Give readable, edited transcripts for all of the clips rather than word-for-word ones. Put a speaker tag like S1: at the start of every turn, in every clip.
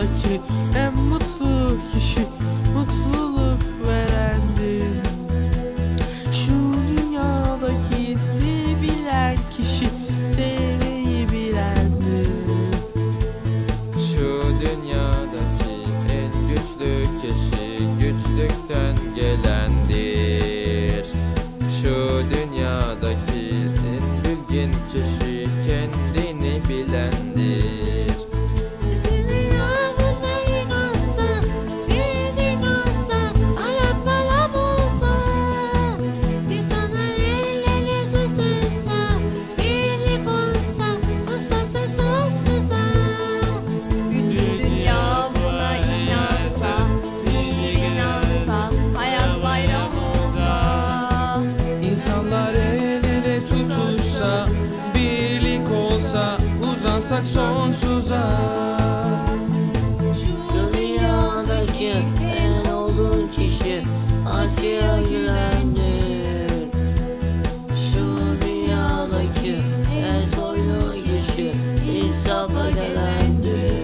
S1: dünyadaki en mutlu kişi mutluluk verendir. Şu dünyadaki sevilen kişi sevmeyi bilendir.
S2: Şu dünyadaki en güçlü kişi güçlükten gelendir. Şu dünyadaki en bilgin kişi kendini bilendir.
S1: İnsanlar el ele tutuşsa, birlik olsa, uzansak sonsuza.
S3: Şu dünyadaki en olgun kişi acıya gülendir. Şu dünyadaki en soylu kişi insafa gelendir.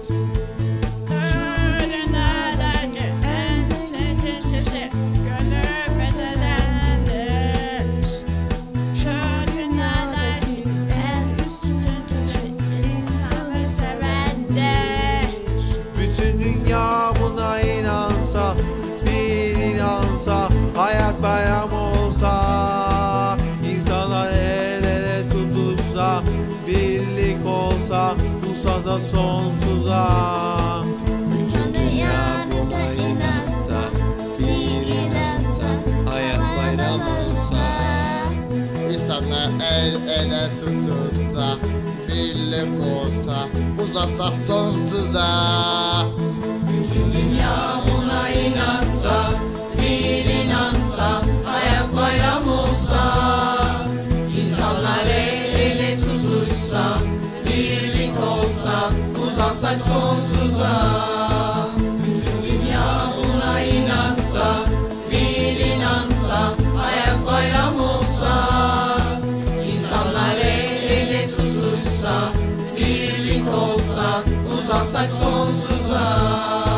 S4: Dünya buna inansa, bir inansa, hayat bayram olsa, insanlar el ele tutuşsa, birlik olsa, uzansa sonsuza.
S5: Bütün dünya buna inansa, bir inansa, hayat bayram olsa.
S6: İnsanlar el ele tutuşsa, birlik olsa, uzansa sonsuza.
S1: Bütün dünya buna inansa, bir inansa, hayat bayram olsa. İnsanlar el ele tutuşsa, birlik olsa, uzansak sonsuza. Bütün dünya buna inansa, bir inansa, hayat bayram olsa. İnsanlar el ele tutuşsa, birlik olsa, uzansak sonsuza.